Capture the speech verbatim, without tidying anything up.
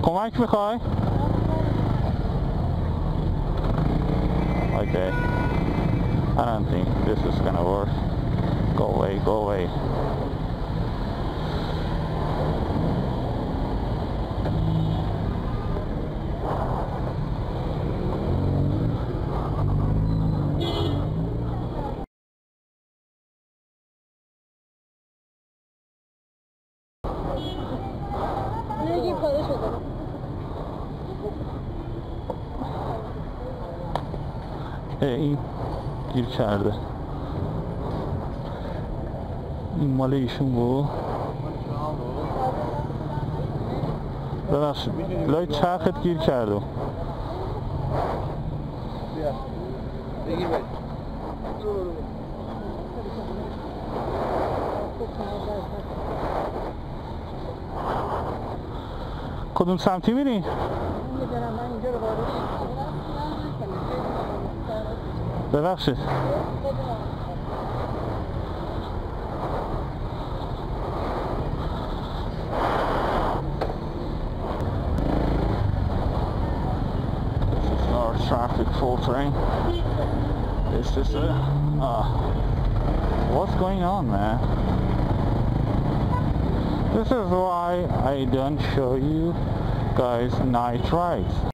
کمک میخوای؟ Okay. I don't think this is gonna work. Go away, go away. این گیر کرده. این مال ایشون بود. ببخشید لای چرخت گیر کرده. کدوم سمتی میری؟ ببخشید This is not a traffic filtering. This is a uh, what's going on, man? This is why I don't show you guys night rides.